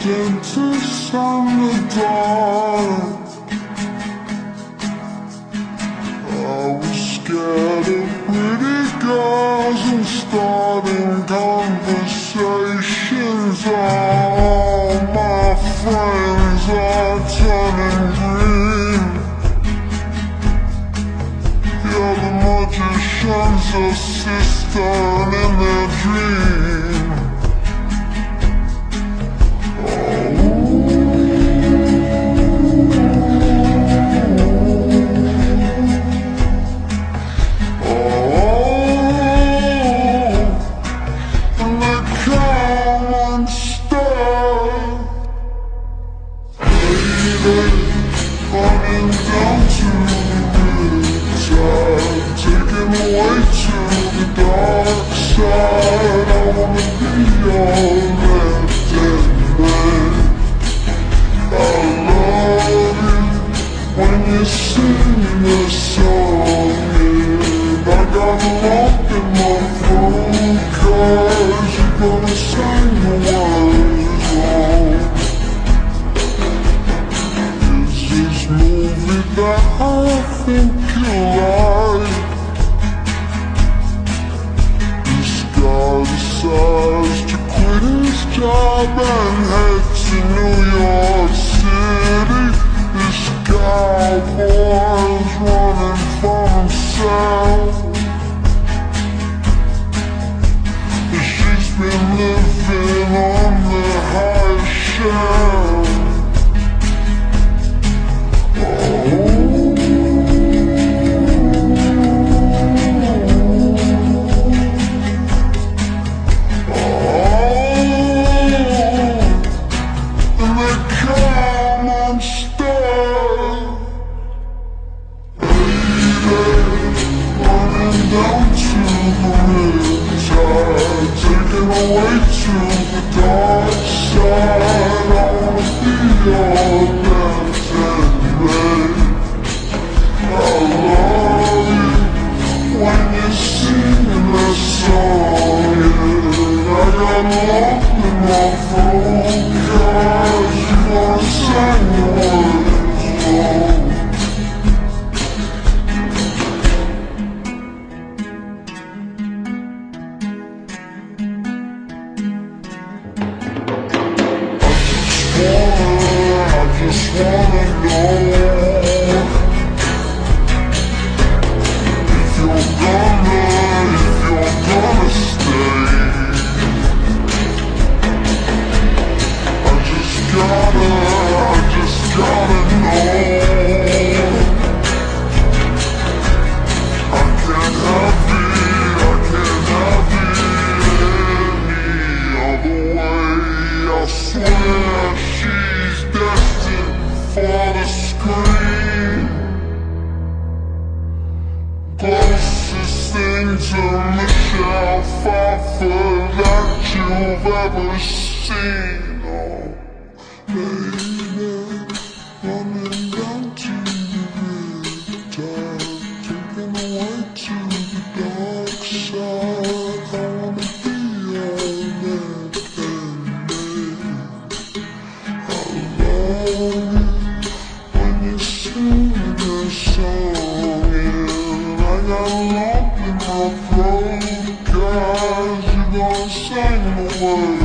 dentist on the dark. I was scared of pretty girls and starting conversations. All my friends are turning green. Yeah, the magician's assistant in their dream. Running down to Riptide, taking away to the dark side. I wanna be your left-hand man. I love you when you sing the song, and I got a lump in my throat, 'cause you're gonna sing the words wrong. This movie that I think you like. This guy decides to quit his job and head to New York City. This cowboy's running for himself. She's been living on the high shelf. Taking away to the dark side. I wanna be your left-hand man. I love you when you sing the song, and I got a lump in my throat, 'cause you gonna sing the words wrong. I just wanna know if you're gonna stay. I just gotta know. I can't have it any other way. I swear she's destined for the screen. Closest thing to Michelle Pfeiffer that you've ever seen. Oh, baby, running down to the Riptide, taking away to the dark side. I wanna be your left-hand man. I love you when you sing the song, and I got a lump in my throat, 'cause you're gonna sing the words.